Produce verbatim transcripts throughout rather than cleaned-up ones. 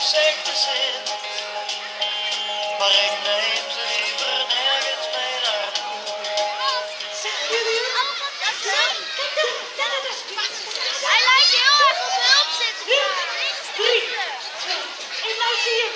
zegt de Sint, maar ik neem ze liever nergens mee naartoe. Zeggen jullie het? Hij lijkt heel erg op hulp zitten. Drie, twee, en nou zie je.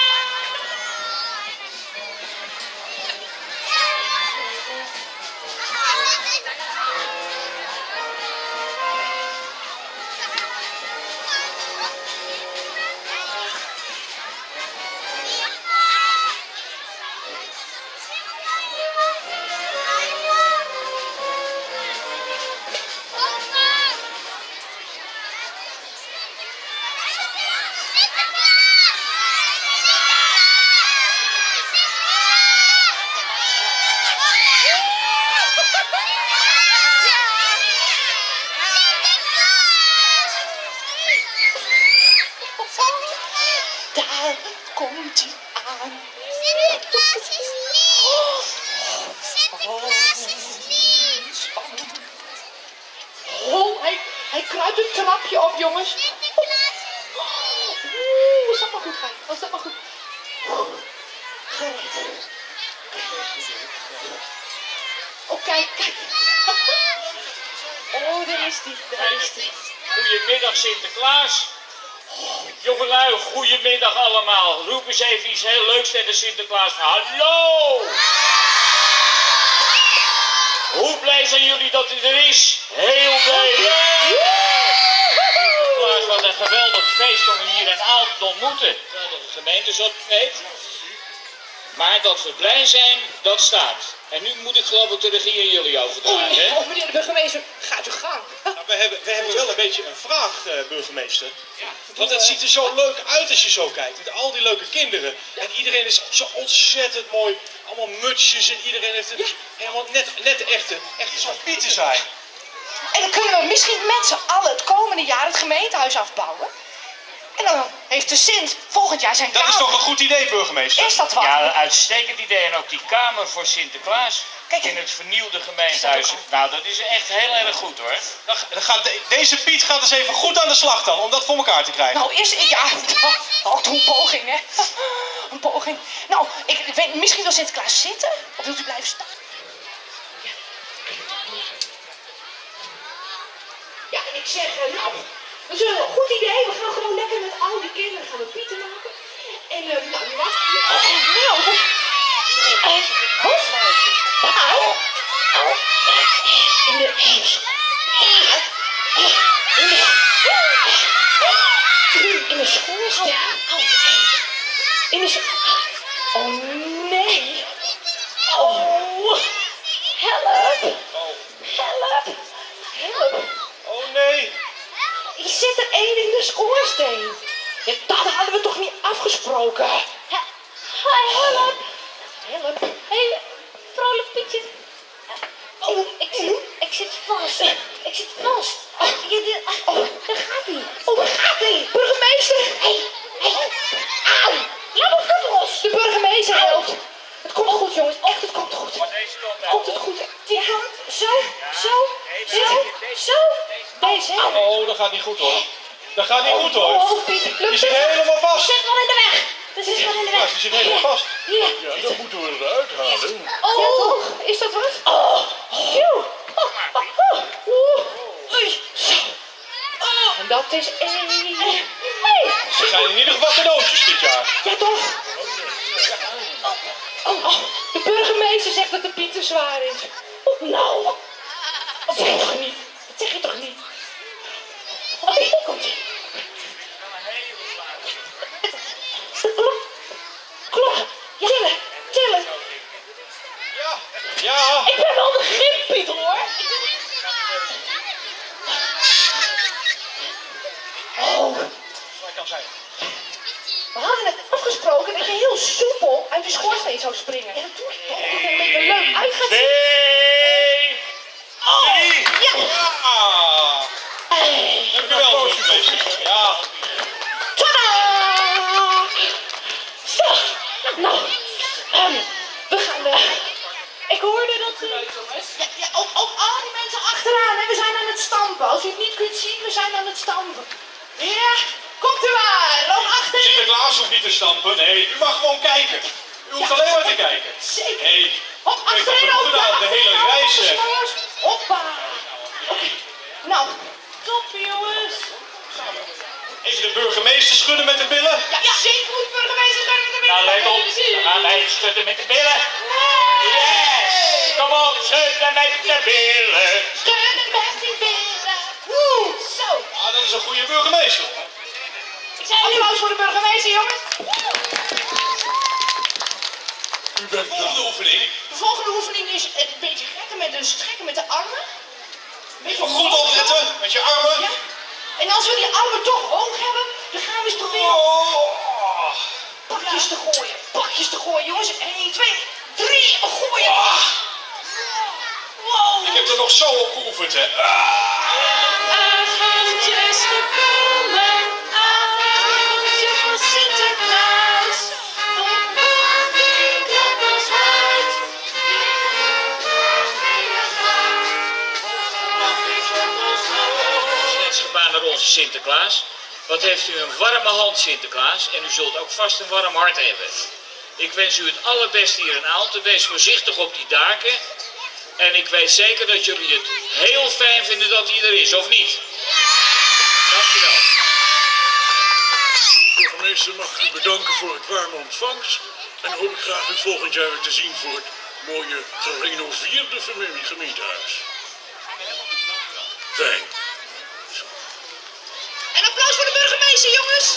Daar komt hij aan. Sinterklaas is lief. Sinterklaas is lief. Spannend. Oh, hij, hij kruipt een trapje op, jongens. Sinterklaas is Oeh, als dat maar goed gaat. Als dat maar goed. Gered. Oh, kijk, kijk. Oh, daar is die, daar is die. Goedemiddag Sinterklaas. Jongelui, goedemiddag allemaal. Roep eens even iets heel leuks tegen Sinterklaas. Hallo! Hoe blij zijn jullie dat hij er is? Heel blij. Sinterklaas, wat een geweldig feest om hier in Aalten te ontmoeten. De gemeente is opgekneed. Maar dat we blij zijn, dat staat. En nu moet ik geloof ik de regie aan jullie overdragen. Hè? Oh, meneer de burgemeester, gaat uw gang. Nou, we, hebben, we hebben wel een beetje een vraag, uh, burgemeester. Want het ziet er zo leuk uit als je zo kijkt. Met al die leuke kinderen. En iedereen is zo ontzettend mooi. Allemaal mutsjes en iedereen heeft een, helemaal net, net de echte, echte Zwarte Pieten zijn. En dan kunnen we misschien met z'n allen het komende jaar het gemeentehuis afbouwen. En dan heeft de Sint volgend jaar zijn Dat kamer. is toch een goed idee, burgemeester? Is dat wat? Ja, een uitstekend idee. En ook die kamer voor Sinterklaas. Kijk. In het vernieuwde gemeentehuis. Nou, dat is echt heel erg goed hoor. Dan, dan gaat de- deze Piet gaat eens even goed aan de slag dan, om dat voor elkaar te krijgen. Nou, eerst, ja, oh, doe een poging, hè. Een poging. Nou, ik, ik weet, misschien wil Sinterklaas zitten, of wilt u blijven staan? Ja, ik zeg, eh, nou, dat is een goed idee. We gaan gewoon lekker met al die kinderen gaan we pieten maken. En, uh, nou, wat? Oh, nou, wat? Uh, wat? Nou, oh, in de... In de... In de schoorsteen. In de... Oh, nee. Oh, help. Help. Help. Oh nee. Er zit er één in de schoorsteen. Ja, dat hadden we toch niet afgesproken? Help. Help. Hé, hey, vrolijk Pietje. Oh, ik zit, ik zit vast. Ik zit vast. Je, de, oh, daar gaat hij. Oh, waar gaat hij? Burgemeester. Hé, hé. Auw. Laat me voet los. De burgemeester helpt. Het komt goed, jongens. Echt, het komt goed. Maar deze kant uit. Komt het goed? Die kant. Zo, zo, zo, zo. Deze, hè? Oh, dat gaat niet goed hoor. Dat gaat niet goed hoor. Oh, Piet, Je lukt zit het? helemaal vast. Zit wel in de weg. Er zit wel in de Ja, weg. je zit helemaal vast. Hier. Ja, dat moeten we eruit halen. Oh, ja, toch? Is dat wat? Oh, phew. Oh, oh, oh. Oeh. Oei. Zo. Oh, en dat is één. Hey. Ze zijn in ieder geval cadeautjes dit jaar. Ja, toch? Oh, oh, de burgemeester zegt dat de Piet te zwaar is. Oh, nou. Dat zeg je toch niet? Dat zeg je toch niet? Oh, nee, komt ie. Klok. Tillen, tillen. Ja. Ja. Ik ben wel de gimpiet, hoor. Oh. Dat kan zijn. We hadden het afgesproken dat je heel soepel uit de schoorsteen zou springen. Ja, dat doe ik toch. Dat het er een beetje leuk uit gaat zien. Twee. Drie. Ja. Ja. Hey. Dankjewel, burgemeester. Ja. Tadaa! Zo. Nou. Um, we gaan... Uh, ik hoorde dat... Uh, ja, ja, ook, ook al die mensen achteraan. Hè, we zijn aan het stampen. Als u het niet kunt zien, we zijn aan het stampen. Ja, komt u maar. Loop achter. Sinterklaas hoeft niet te stampen. Nee, u mag gewoon kijken. U hoeft alleen maar te kijken. Zeker. Nee, Hop, ik heb achterin genoeg ook. gedaan, de hele reis. zeg. Jongens. Hoppa. Oké. Nou, Top, jongens. Even de burgemeester schudden met de billen. ja, zeker goed, burgemeester. Gaan we Nou, let op. We gaan even schudden met de billen. Yes! Kom op, schudden met de billen. Schudden met die billen. Woe. Zo. Ah, dat is een goede burgemeester. Applaus voor de burgemeester, jongens. U bent volgende oefening. De volgende oefening is een beetje rekken met de strekken met de armen. Een beetje Even goed opletten met je armen. Ja. En als we die armen toch hoog hebben, dan gaan we eens proberen Oh. pakjes te gooien. Pakjes te gooien, jongens. één, twee, drie, gooien. Ah. Wow. Ik heb er nog zo op geoefend, hè. Avondjes gekomen, avondje van Sinterklaas. Op een klappers hart. Sletsgebaar naar onze Sinterklaas. Wat heeft u een warme hand, Sinterklaas. En u zult ook vast een warm hart hebben. Ik wens u het allerbeste hier in Aalten. Wees voorzichtig op die daken. En ik weet zeker dat jullie het heel fijn vinden dat hij er is, of niet? Dankjewel. Burgemeester, mag ik u bedanken voor het warme ontvangst. En hoop ik graag u volgend jaar weer te zien voor het mooie gerenoveerde familie- gemeentehuis. Fijn. En applaus voor de burgemeester, jongens.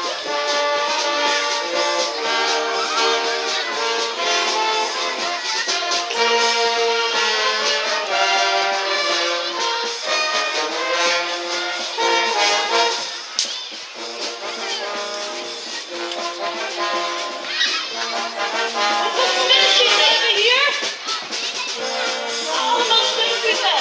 Hoeveel mensen zijn we hier? Allemaal steunpunten.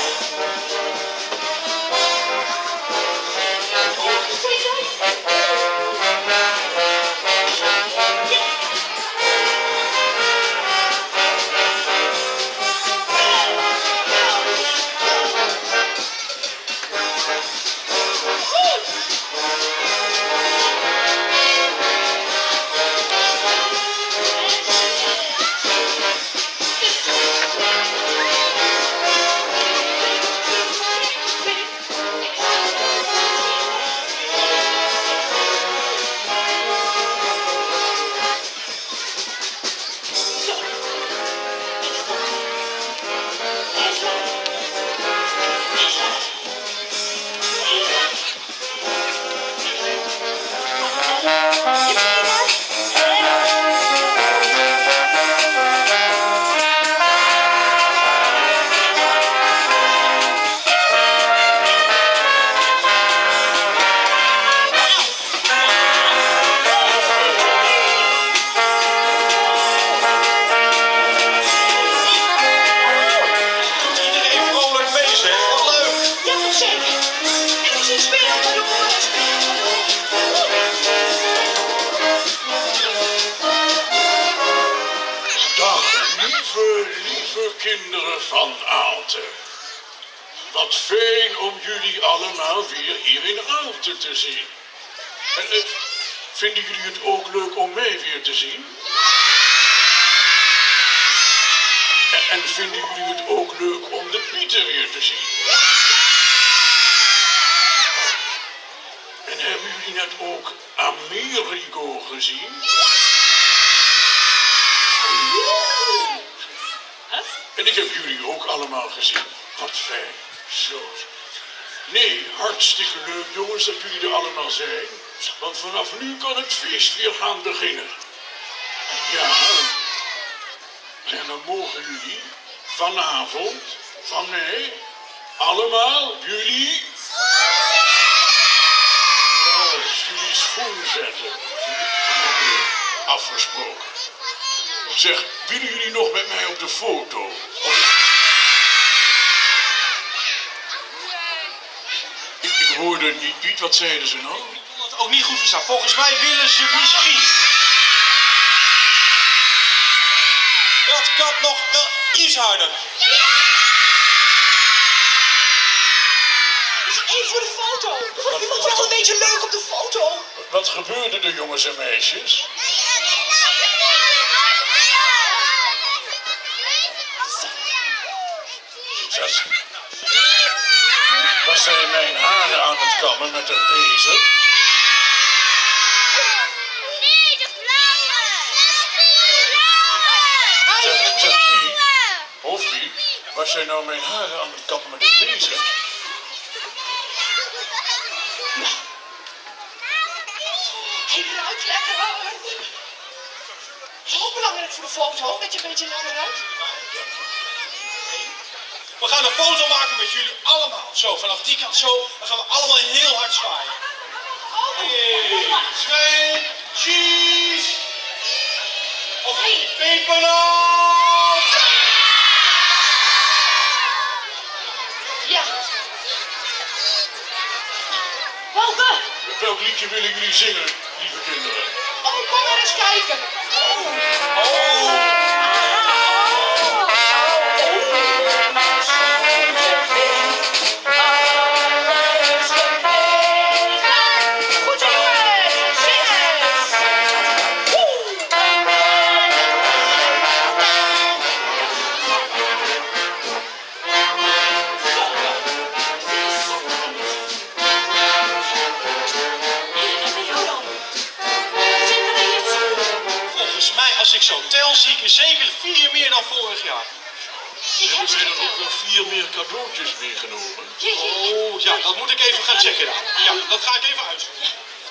Iedereen vrolijk bezig. Wat leuk. Ja, toch zeker. En ik zie spelen, jongens. Dag, lieve, lieve kinderen van Aalten. Wat fijn om jullie allemaal weer hier in Aalten te zien. En, eh, vinden jullie het ook leuk om mij weer te zien? En, en vinden jullie het ook leuk om de Pieten weer te zien? En hebben jullie net ook Amerigo gezien? En ik heb jullie ook allemaal gezien. Wat fijn. Zo. Nee, hartstikke leuk jongens dat jullie er allemaal zijn. Want vanaf nu kan het feest weer gaan beginnen. Ja. En dan mogen jullie vanavond van mij allemaal jullie... Ja, jullie schoen zetten. Oké, afgesproken. Zeg, willen jullie nog met mij op de foto? Of... Ik, ik hoorde niet, Piet, wat zeiden ze nou? Ik wil het ook niet goed verstaan. Volgens mij willen ze misschien. Dat kan nog wel iets harder. Eén voor de foto. Iemand wel een beetje leuk op de foto. wat gebeurde er, jongens en meisjes? Zes. Was zij mijn haren aan het kammen met een bezem? Nee, de blauwe! Zeg, zeg Piet, Hoffie, was zij nou mijn haren aan het kammen met een bezem? Hij ruikt lekker hoor. Zo belangrijk voor de foto, dat je een beetje langer ruikt. We gaan een foto maken met jullie allemaal. Zo, vanaf die kant zo. Dan gaan we allemaal heel hard zwaaien. één, twee, cheese! Of pepernoot! Ja. Welke? Welk liedje willen jullie zingen, lieve kinderen? Oh, kom maar eens kijken. Oh! Goed zo jongens, zing eens. Volgens mij, als ik zo tel, zie ik er zeker vier meer dan vorig jaar. Hebben wij dan ook nog vier meer cadeautjes meegenomen? Oh, ja, dat moet ik even gaan checken dan. Ja, dat ga ik even uitzoeken.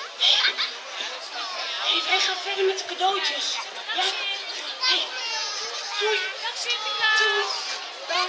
Hey, wij gaan verder met de cadeautjes. Ja? Hey. Doei. Dag Sinterklaas! Doei. Dag.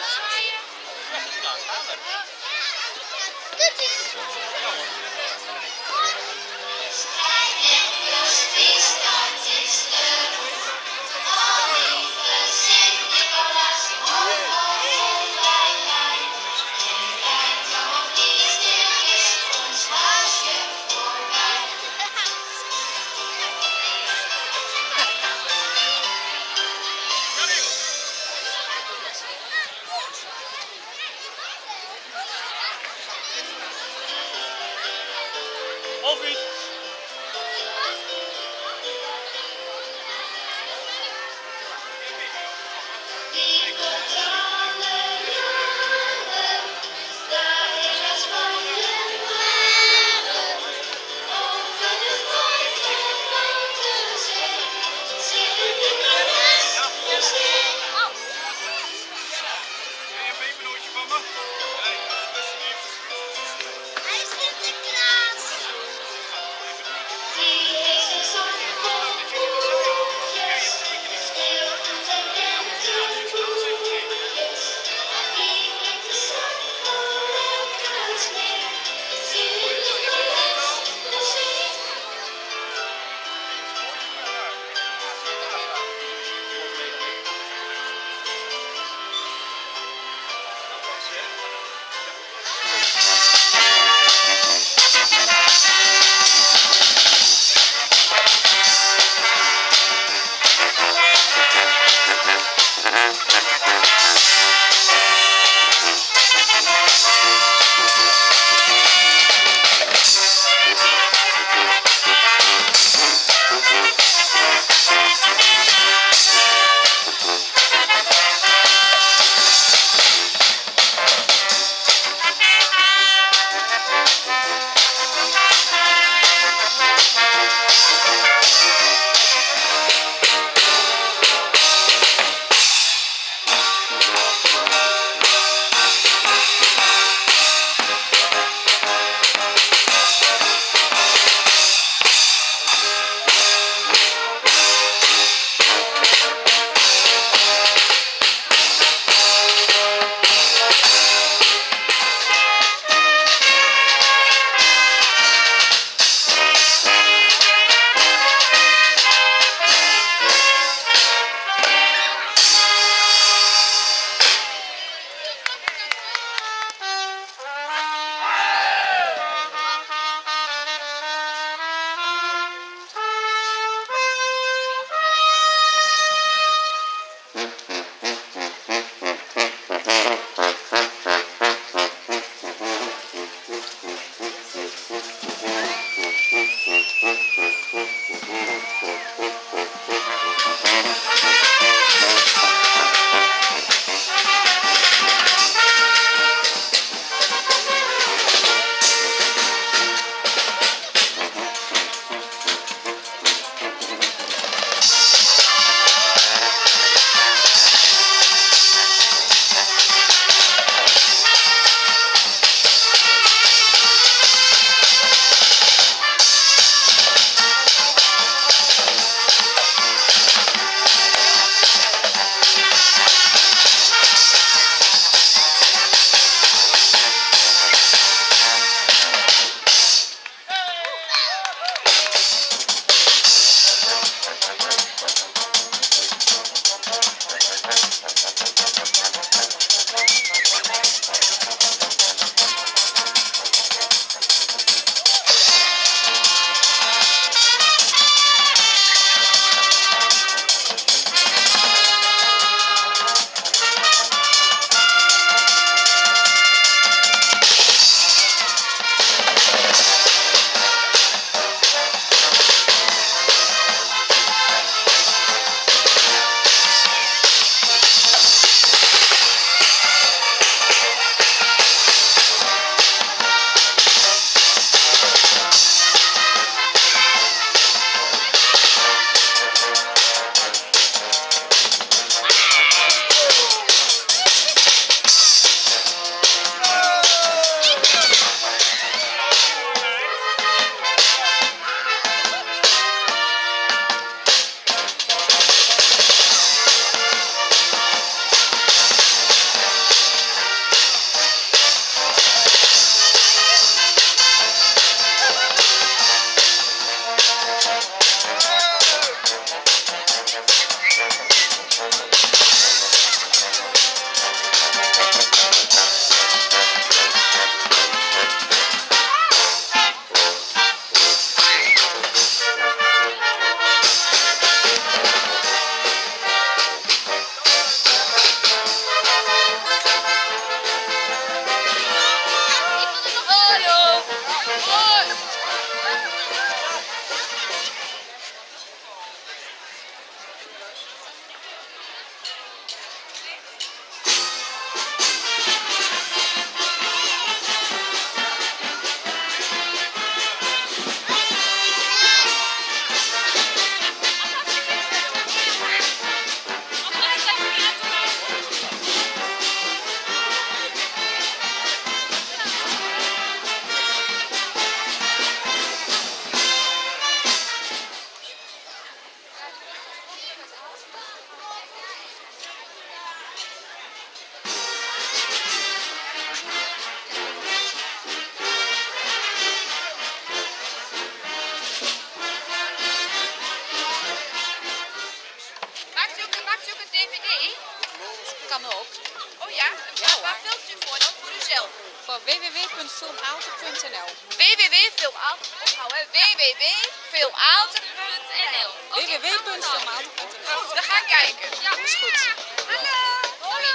Ja? Waar filmt u voor dan? Voor uzelf? Voor w w w punt filmaalter punt n l. w w w punt filmaalter onthouden. w w w punt filmaalter punt n l. w w w punt filmaalter punt n l. Goed, we gaan kijken. Ja, is goed. Hallo. Hoi.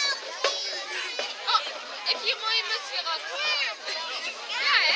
Oh, heb je een mooie muts weer aan? Ja, hè?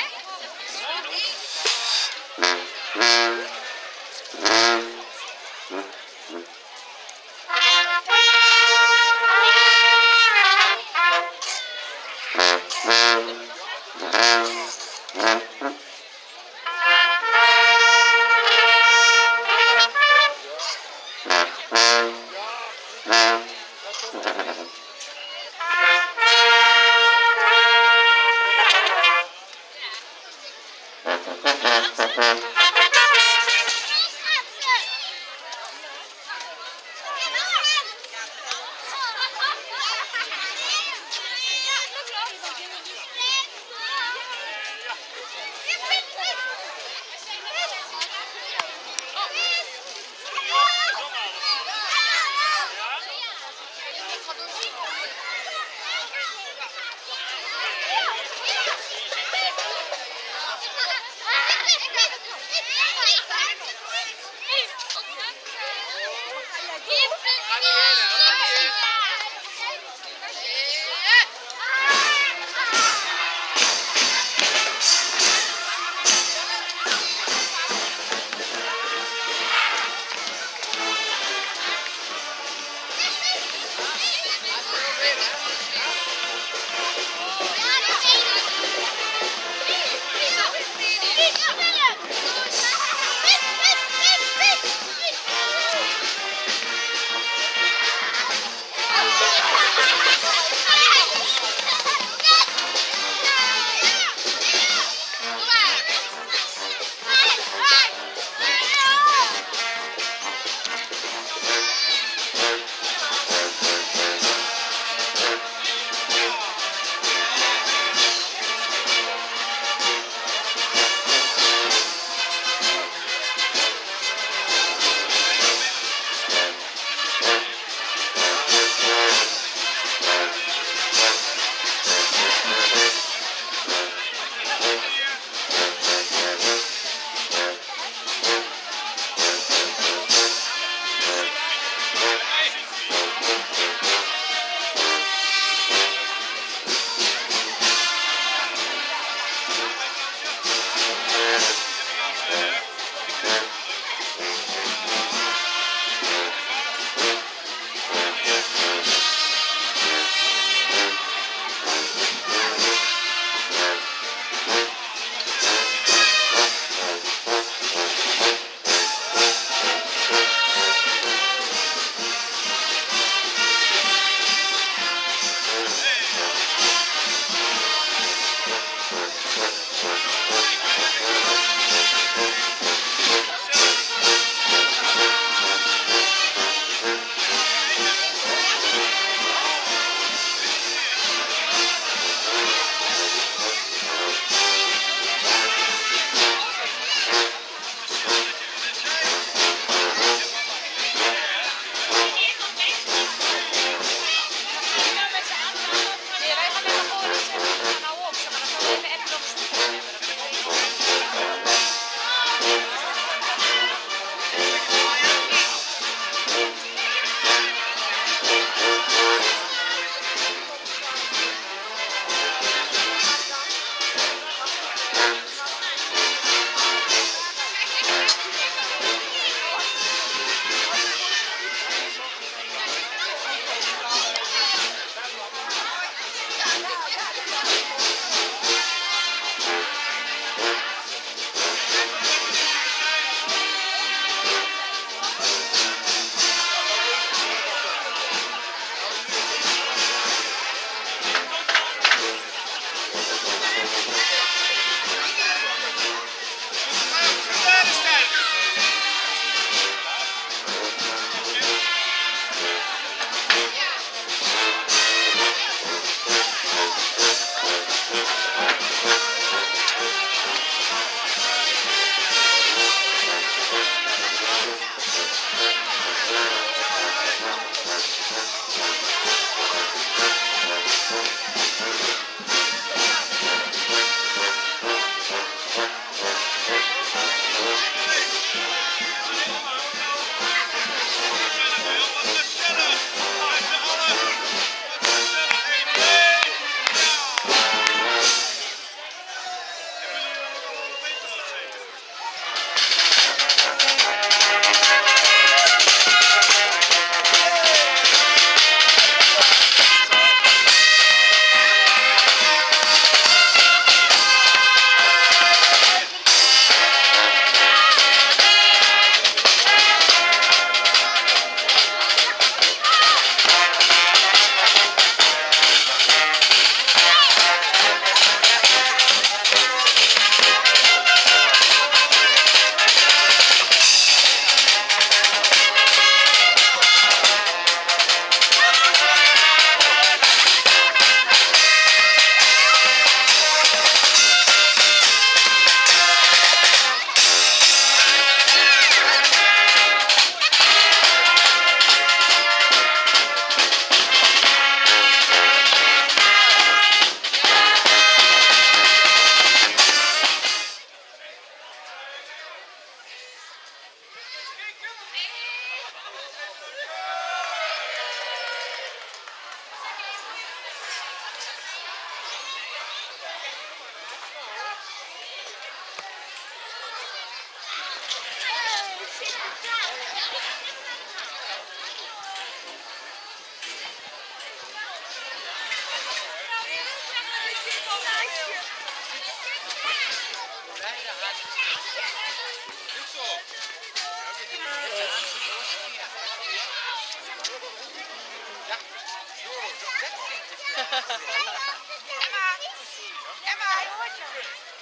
Emma, Emma, hij hoort je.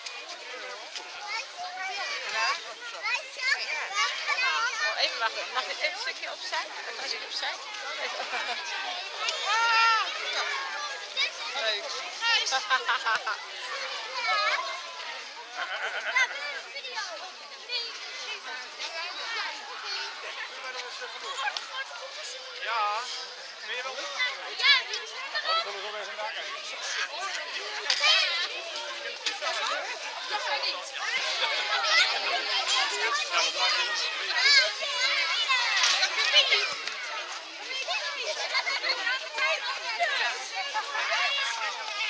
Oh, even wachten. Mag ik even een stukje opzij? Dan kan ik opzij. Leuk. Ja, ben je wel? Ja, die is Oh, dan kunnen we zo weer eens naar kijken. Dat kan niet. Ja, dat maakt niet uit.